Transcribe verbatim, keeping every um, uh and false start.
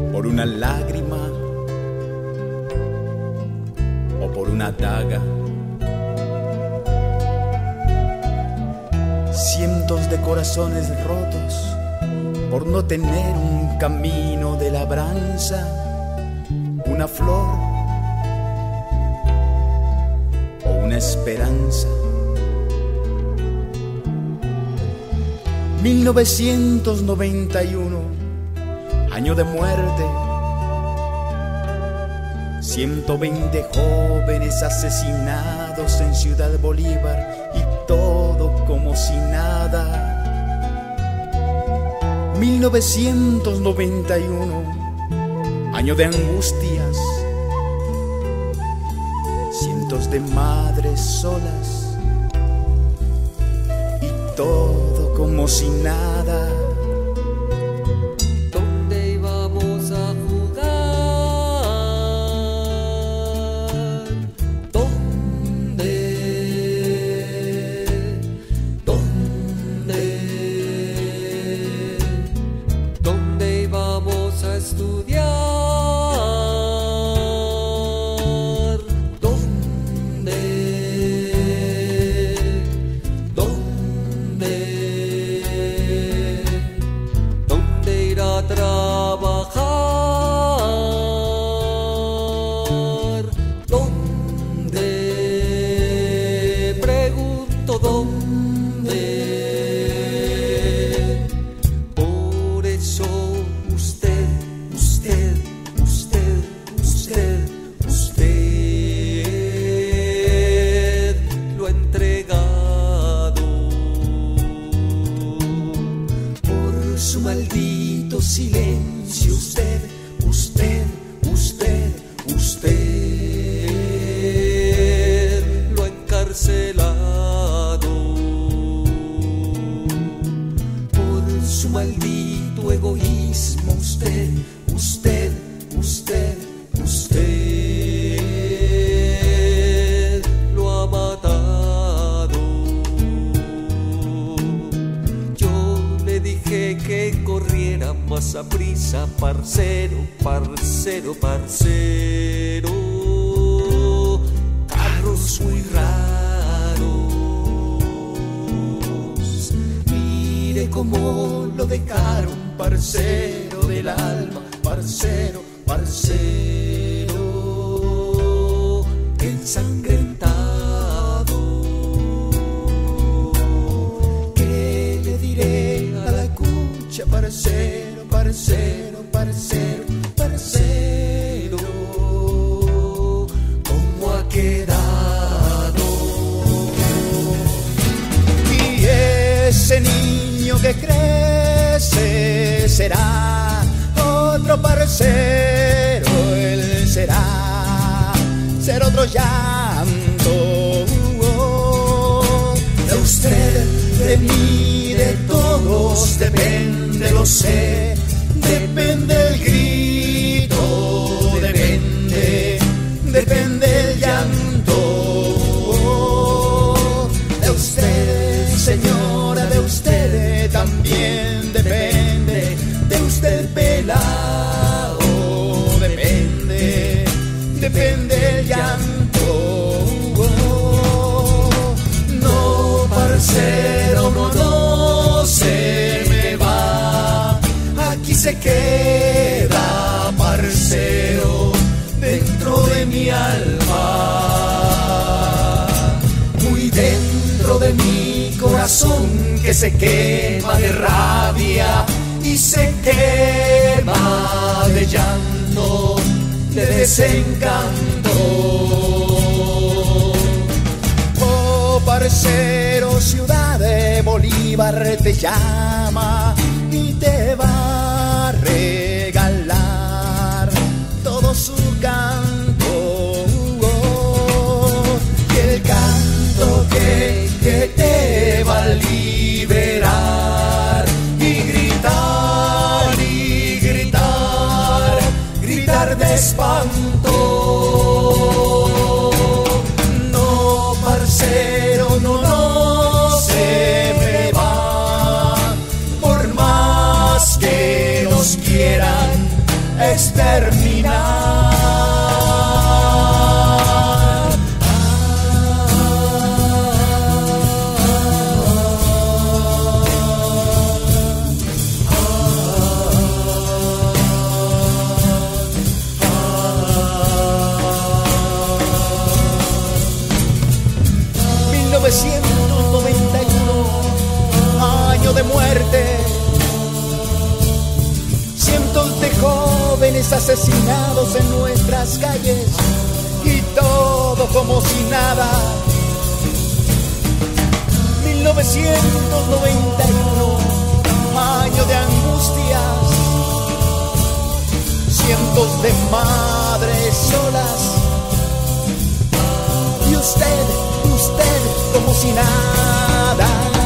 por una lágrima o por una daga. Cientos de corazones rotos por no tener un camino de labranza, una flor o una esperanza. mil novecientos noventa y uno, año de muerte. ciento veinte jóvenes asesinados en Ciudad Bolívar y todo como si nada. mil novecientos noventa y uno, año de angustias. Cientos de madres solas y todo como si nada. ¿Dónde íbamos a jugar? ¿Dónde? ¿Dónde? ¿Dónde íbamos a estudiar? ¿Dónde? ¿Dónde? ¿Dónde ir a trabajar? ¿Dónde? Pregunto dónde. Por eso usted, usted, usted, usted, usted lo ha entregado. Por su maldito silencio, usted, usted, usted, usted lo ha encarcelado. Por su maldito egoísmo, usted, usted, usted, usted lo ha matado. Yo le dije que corriera más a prisa, parcero, parcero, parcero. Carros muy raros. Mire cómo lo dejaron, parcero del alma, parcero, parcero, ensangrentado. ¿Qué le diré a la cucha, parcero, parcero, parcero, parcero? ¿Cómo ha quedado? Y ese niño que crece será otro parcero, él será, será otro llanto. De usted, de mí, de todos depende, lo sé, depende el grito, depende, depende el llanto. De usted, señora, de usted también depende, de usted pelao, depende, depende el llanto. No, parcero, no, no se me va, aquí se queda, parcero, dentro de mi alma, muy dentro de mi corazón, que se quema de rabia y se quema de llanto, de desencanto. Oh, parcero, Ciudad de Bolívar te llama y te va a regalar todo su canto. Oh, y el canto que, que te va a liberar y gritar y gritar, gritar de espanto. No, parcero, no, no se me va, por más que nos quieran exterminar. mil novecientos noventa y uno, año de muerte. Cientos de jóvenes asesinados en nuestras calles y todo como si nada. mil novecientos noventa y uno, año de angustias. Cientos de madres solas. Y usted, usted como si nada.